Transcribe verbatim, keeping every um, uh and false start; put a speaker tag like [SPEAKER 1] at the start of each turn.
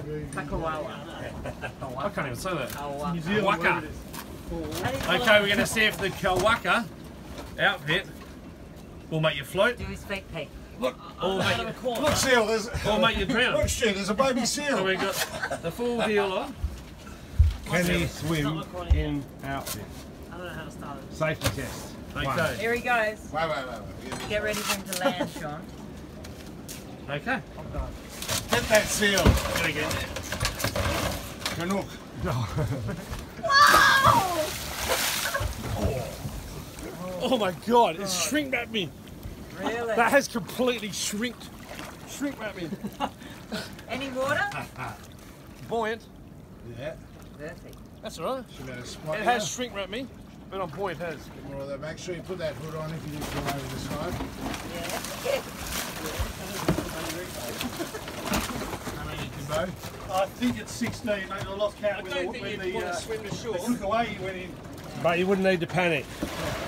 [SPEAKER 1] Kaiwaka.
[SPEAKER 2] I can't even say that.
[SPEAKER 1] Kaiwaka.
[SPEAKER 2] Okay, we're going to see if the Kaiwaka outfit will make you float.
[SPEAKER 1] Do his fake pig.
[SPEAKER 2] Look, or make you,
[SPEAKER 3] Look, seal, there's,
[SPEAKER 2] or make you drown.
[SPEAKER 3] look, Stu, there's a baby
[SPEAKER 2] So
[SPEAKER 3] seal.
[SPEAKER 2] we've got the full deal on.
[SPEAKER 4] Can he swim in outfit?
[SPEAKER 1] I don't know how to start it.
[SPEAKER 4] Safety test.
[SPEAKER 2] Okay.
[SPEAKER 1] Here he goes.
[SPEAKER 3] Wait, wait, wait, wait.
[SPEAKER 1] Get ready for him to land, Sean.
[SPEAKER 2] Okay.
[SPEAKER 3] Get that seal.
[SPEAKER 2] Gotta get there.
[SPEAKER 3] Chinook.
[SPEAKER 2] Oh my god, it's shrink wrapped me.
[SPEAKER 1] Really?
[SPEAKER 2] That has completely shrinked. Shrink wrapped me.
[SPEAKER 1] Any water?
[SPEAKER 2] Buoyant.
[SPEAKER 3] Yeah.
[SPEAKER 1] Perfect.
[SPEAKER 2] That's alright.
[SPEAKER 3] Should have spot
[SPEAKER 2] It has shrink wrapped me, but on buoyant has.
[SPEAKER 3] Get more of that. Make sure you put that hood on if you just go over the side.
[SPEAKER 1] Yeah.
[SPEAKER 3] How many you can bow?
[SPEAKER 5] I think it's sixteen, mate. I lost count
[SPEAKER 2] I
[SPEAKER 5] when
[SPEAKER 2] don't
[SPEAKER 5] the,
[SPEAKER 2] think
[SPEAKER 5] when
[SPEAKER 2] you'd
[SPEAKER 5] the,
[SPEAKER 2] want
[SPEAKER 5] uh,
[SPEAKER 2] to swim to shore.
[SPEAKER 5] they took away, you went in.
[SPEAKER 4] But you wouldn't need to panic.